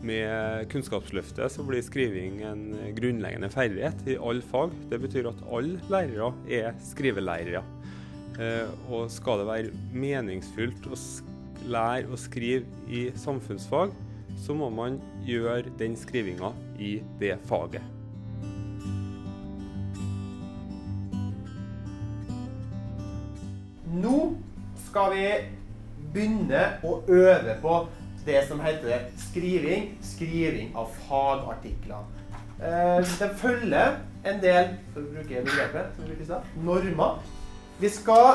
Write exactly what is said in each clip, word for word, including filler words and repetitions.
Med Kunnskapsløftet så blir skriving en grunnleggende ferdighet i alle fag. Det betyr at alle lærere er skrivelærere. Og skal det være meningsfullt å lære å skrive i samfunnsfag, så må man gjøre den skrivinga i det faget. Nå skal vi begynne å øve på det som heter skriving, skriving av fagartikler. Det følger en del, for å bruke begrepet, som vi brukte i stad, normer. Vi skal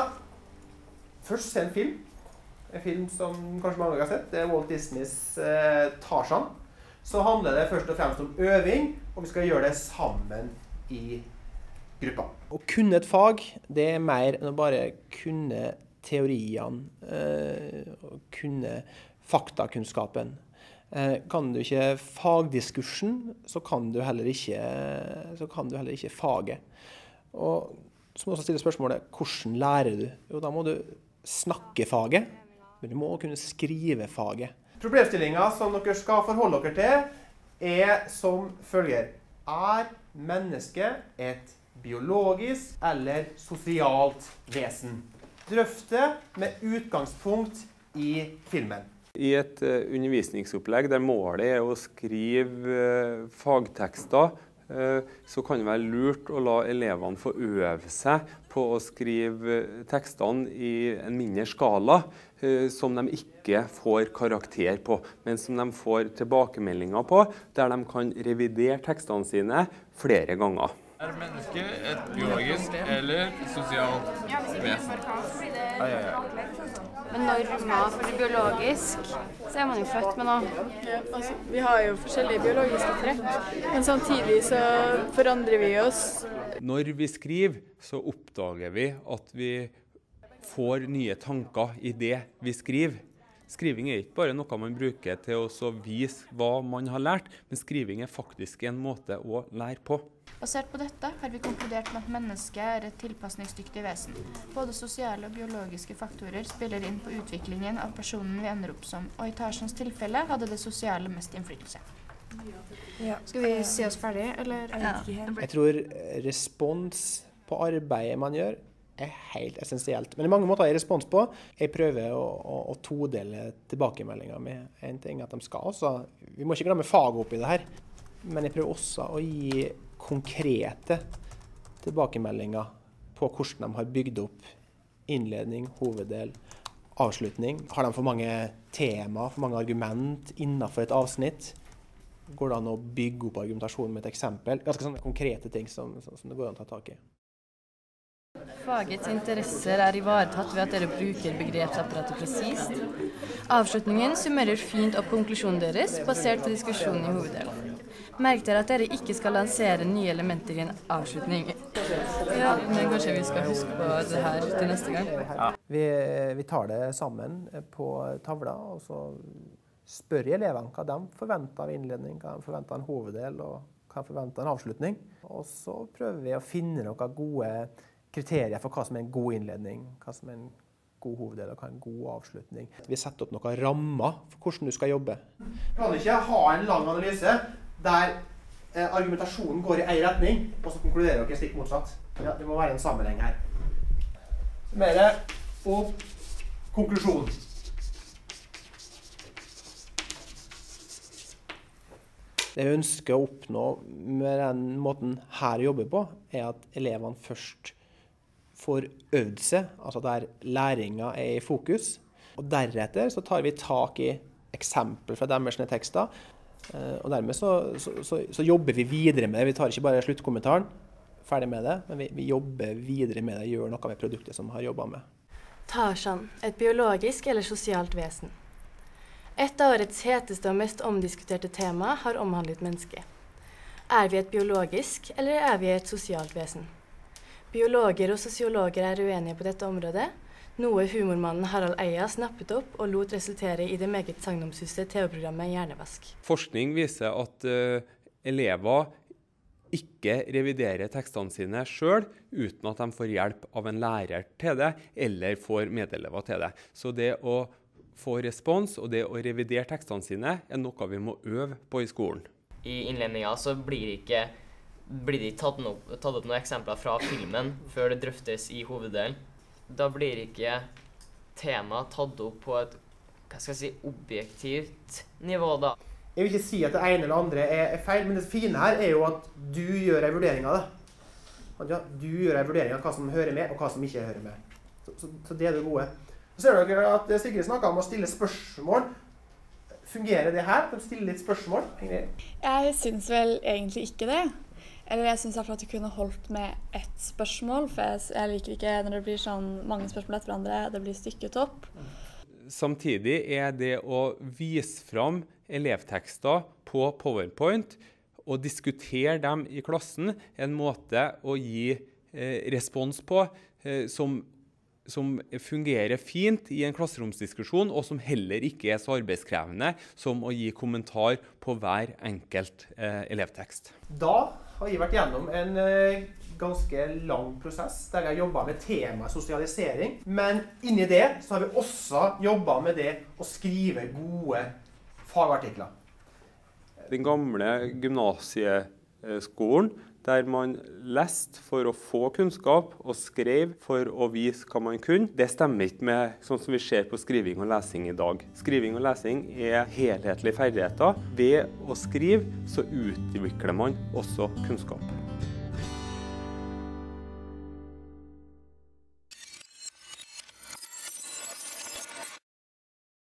først se en film. En film som kanskje mange har sett. Det er Walt Disneys eh, Tarzan. Så handler det først og fremst om øving, og vi skal gjøre det sammen i gruppa. Å kunne et fag, det er mer enn å bare kunne teoriene, eh, og kunne faktakunnskapen. Eh, kan du ikke fagdiskursen, så kan du heller ikke, så kan du heller ikke faget. Og så må du også stille spørsmålet, hvordan lærer du? Jo, da må du snakke faget. Men du må kunne skrive faget. Problemstillingen som dere skal forholde dere til, er som følger. Er mennesket et biologisk eller sosialt vesen? Drøft det med utgangspunkt i filmen. I et uh, undervisningsopplegg der målet er å skrive uh, fagtekster, så kan det være lurt å la elevene få øve seg på å skrive tekstene i en mindre skala som de ikke får karakter på, men som de får tilbakemeldinger på, der de kan revidere tekstene sine flere ganger. Er mennesket et biologisk eller sosialt vesen? Ja, ja, ja. Men normer for det biologisk, så er man jo født med noe. Ja, altså, vi har jo forskjellige biologiske trekk, men samtidig så forandrer vi oss. Når vi skriver, så oppdager vi at vi får nye tanker i det vi skriver. Skriving er ikke bare noe man bruker til å vise hva man har lært, men skriving er faktisk en måte å lære på. Basert på dette har vi konkludert med at mennesket er et tilpasningsdyktig vesen. Både sosiale og biologiske faktorer spiller inn på utviklingen av personen vi ender opp som, og i Tarzans tilfelle hadde det sosiale mest innflytelse. Ja. Skal vi si oss ferdig, eller? Ja. Jeg tror respons på arbeidet man gjør er helt essensielt. Men det er mange måter jeg respons på. Jeg prøver å, å, å todele tilbakemeldinger med en ting at de skal også. Vi må ikke glemme faget oppi det her. Men jeg prøver også å gi konkrete tilbakemeldinger på hvordan de har bygd opp innledning, hoveddel, avslutning. Har de for mange tema, for mange argument innenfor et avsnitt? Går det an å bygge opp argumentasjonen med et eksempel? Ganske sånne konkrete ting som, som det går an å ta tak i. Fagets interesser er ivaretatt ved at dere bruker begrepsapparatet presist. Avslutningen summerer fint opp konklusjonen deres, basert på diskusjonen i hoveddelen. Merk dere at dere ikke skal lansere nye elementer i en avslutning. Ja, men kanskje vi skal huske på det her til neste gang. Ja. Vi, vi tar det sammen på tavla, og så spør elevene hva de forventer av innledning, hva de forventer av en hoveddel, og hva de forventer av en avslutning. Og så prøver vi å finne noen gode kriterier for hva som er en god innledning, hva som er en god hoveddel og hva er en god avslutning. Vi setter opp noen rammer for hvordan du skal jobbe. Du kan ikke ha en lang analyse der eh, argumentasjonen går i en retning, og så konkluderer dere stikk motsatt. Ja, det må være en sammenheng her. Summere og konklusjon. Det vi ønsker å oppnå med den måten her å jobbe på, er at elevene først får øvd seg, altså der læringen er i fokus. Og deretter så tar vi tak i eksempel fra deres tekster, og dermed så, så, så, så jobber vi videre med det. Vi tar ikke bare sluttkommentaren, ferdig med det, men vi, vi jobber videre med det, gjør noe med produktet som vi har jobbet med. Tarzan, et biologisk eller sosialt vesen. Et av årets heteste og mest omdiskuterte tema har omhandlet mennesket. Er vi et biologisk, eller er vi et sosialt vesen? Biologer og sosiologer er uenige på dette området, noe humormannen Harald Eia snappet opp og lot resultere i det meget sagnomsuste T V-programmet Hjernevask. Forskning viser at uh, elever ikke reviderer tekstene sine selv uten at de får hjelp av en lærer til det, eller får medelever til det. Så det å få respons, og det å revidere tekstene sine er noe vi må øve på i skolen. I innledningen så blir det ikke blir det tatt opp, tatt opp noen eksempler fra filmen før det drøftes i hoveddelen. Da blir ikke temaet tatt opp på et hva skal jeg si, objektivt nivå da. Jeg vil ikke si at det ene eller andre er feil, men det fine her er jo at du gjør en vurdering av det. Du gjør en vurdering av hva som hører med, og hva som ikke hører med. Så, så, så det er det gode. Så ser dere at Sigrid snakket om å stille spørsmål. Fungerer det her? Kan du stille litt spørsmål? Jeg synes vel egentlig ikke det. Eller jeg synes at du kunne holdt med ett spørsmål, for jeg, jeg liker ikke når det blir sånn mange spørsmål etter hverandre, det blir stykket opp. Samtidig er det å vise fram elevtekster på PowerPoint og diskutere dem i klassen en måte å gi eh, respons på eh, som, som fungerer fint i en klasseromsdiskusjon, og som heller ikke er så arbeidskrevende som å gi kommentar på hver enkelt eh, elevtekst. Da har vi vært gjennom en eh, ganske lang prosess der jeg har jobbet med temaet sosialisering, men inni det så har vi også jobbet med det å skrive gode fagartikler. Den gamle gymnasieskolen, der man leste for å få kunnskap og skrev for å vise hva man kunne, det stemmer ikke med sånn som vi ser på skriving og lesing i dag. Skriving og lesing er helhetlige ferdigheter. Ved å skrive så utvikler man også kunnskap.